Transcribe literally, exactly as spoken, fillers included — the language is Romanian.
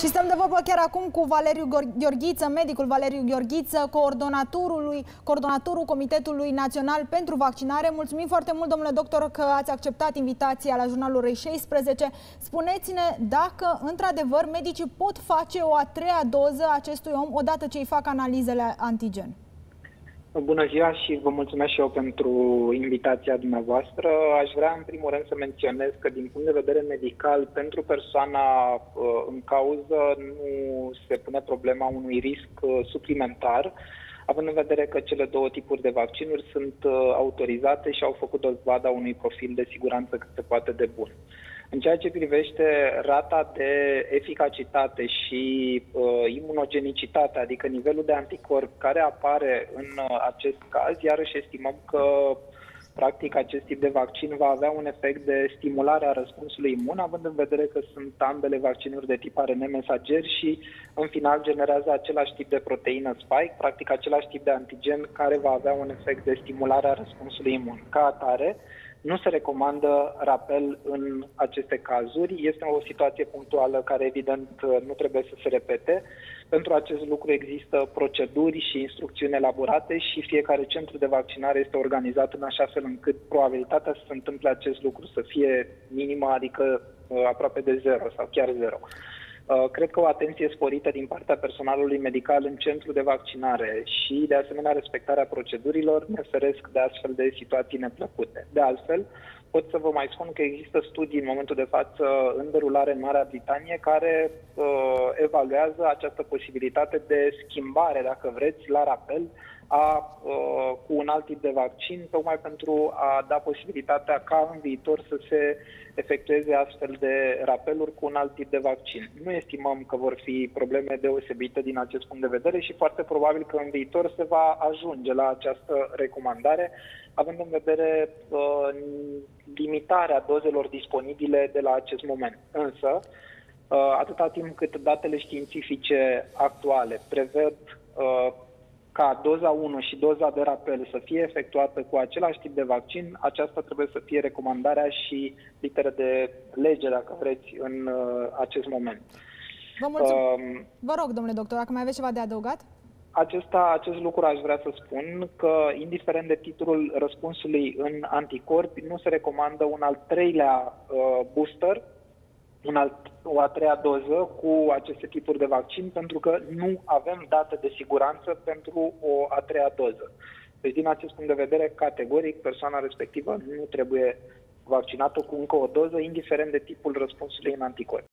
Și stăm de vorbă chiar acum cu Valeriu Gheorghiță, medicul Valeriu Gheorghiță, coordonatorul, coordonatorul Comitetului Național pentru Vaccinare. Mulțumim foarte mult, domnule doctor, că ați acceptat invitația la Jurnalul Orei șaisprezece. Spuneți-ne dacă, într-adevăr, medicii pot face o a treia doză acestui om odată ce îi fac analizele antigen. Bună ziua și vă mulțumesc și eu pentru invitația dumneavoastră. Aș vrea în primul rând să menționez că din punct de vedere medical, pentru persoana în cauză nu se pune problema unui risc suplimentar, având în vedere că cele două tipuri de vaccinuri sunt autorizate și au făcut dovada unui profil de siguranță cât se poate de bun. În ceea ce privește rata de eficacitate și uh, imunogenicitate, adică nivelul de anticorp care apare în uh, acest caz, iarăși estimăm că practic acest tip de vaccin va avea un efect de stimulare a răspunsului imun, având în vedere că sunt ambele vaccinuri de tip A R N mesager și în final generează același tip de proteină spike, practic același tip de antigen care va avea un efect de stimulare a răspunsului imun. Ca atare, nu se recomandă rapel în aceste cazuri. Este o situație punctuală care, evident, nu trebuie să se repete. Pentru acest lucru există proceduri și instrucțiuni elaborate și fiecare centru de vaccinare este organizat în așa fel încât probabilitatea să se întâmple acest lucru să fie minimă, adică aproape de zero sau chiar zero. Cred că o atenție sporită din partea personalului medical în centru de vaccinare și, de asemenea, respectarea procedurilor ne feresc de astfel de situații neplăcute. De altfel, pot să vă mai spun că există studii în momentul de față în derulare în Marea Britanie care uh, evaluează această posibilitate de schimbare, dacă vreți, la rapel, A, uh, cu un alt tip de vaccin, tocmai pentru a da posibilitatea ca în viitor să se efectueze astfel de rapeluri cu un alt tip de vaccin. Nu estimăm că vor fi probleme deosebite din acest punct de vedere și foarte probabil că în viitor se va ajunge la această recomandare, având în vedere uh, limitarea dozelor disponibile de la acest moment. Însă, uh, atâta timp cât datele științifice actuale prevăd uh, ca doza unu și doza de rapel să fie efectuată cu același tip de vaccin, aceasta trebuie să fie recomandarea și literă de lege, dacă vreți, în uh, acest moment. Vă mulțumesc. Uh, Vă rog, domnule doctor, dacă mai aveți ceva de adăugat? Acesta, acest lucru aș vrea să spun că, indiferent de titlul răspunsului în anticorpi, nu se recomandă un al treilea uh, booster, un alt, o a treia doză cu aceste tipuri de vaccin, pentru că nu avem date de siguranță pentru o a treia doză. Deci, din acest punct de vedere, categoric, persoana respectivă nu trebuie vaccinată cu încă o doză, indiferent de tipul răspunsului în anticorpi.